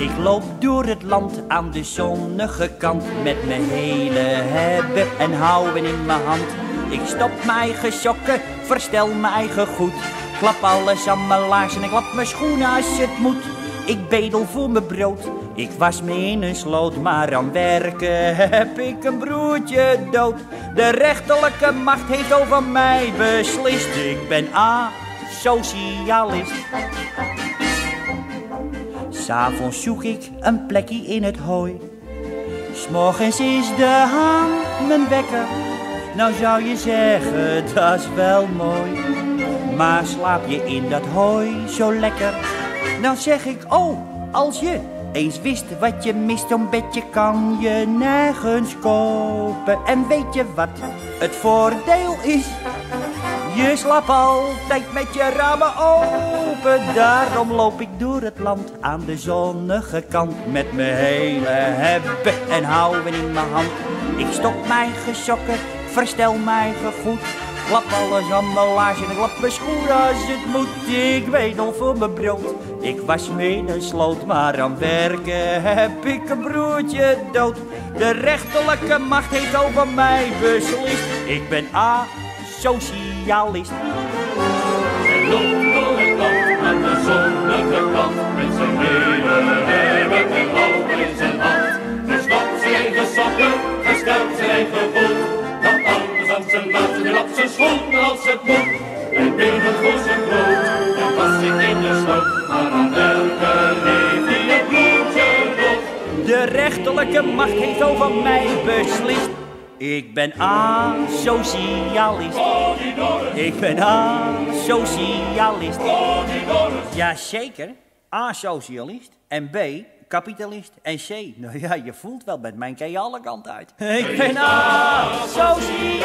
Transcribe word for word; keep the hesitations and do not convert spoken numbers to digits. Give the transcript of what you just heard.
Ik loop door het land aan de zonnige kant met mijn hele hebben en houden in mijn hand. Ik stop mijn eigen sokken, verstel mijn eigen goed. Klap alles aan mijn laarzen en klap mijn schoenen als het moet. Ik bedel voor mijn brood, ik was me in een sloot. Maar aan werken heb ik een broertje dood. De rechterlijke macht heeft over mij beslist. Ik ben asocialist. 'S Avonds zoek ik een plekje in het hooi. 'S Morgens is de haan mijn wekker. Nou zou je zeggen, dat is wel mooi. Maar slaap je in dat hooi zo lekker? Dan zeg ik, oh, als je eens wist wat je mist, zo'n bedje kan je nergens kopen. En weet je wat het voordeel is? Je slaapt altijd met je ramen open. Daarom loop ik door het land aan de zonnige kant met mijn hele hebben en houden in mijn hand. Ik stop mijn eigen sokken, verstel mijn eigen goed. Klap alles aan mijn laarzen en klap mijn schoenen als het moet. Ik wedel voor mijn brood, ik was me in een sloot. Maar aan werken heb ik een broertje dood. De rechterlijke macht heeft over mij beslist. Ik ben asocialist. Hij loopt door het land aan de zonnige kant met zijn hele hebben en houden in zijn hand. Verstapt zijn eigen sokken, verstelt zijn eigen goed. Dat alles aan zijn laarzen en lapt zijn schoenen als het moet. Hij bedelt voor zijn brood, en was zich in de sloot. Maar aan werken heeft hij een broertje dood. De rechterlijke macht heeft over mij beslist. Ik ben asocialist. Ik ben asocialist. Jazeker, asocialist. En B, kapitalist. En C, nou ja, je voelt wel, met mijn kan je alle kanten uit. Ik ben asocialist.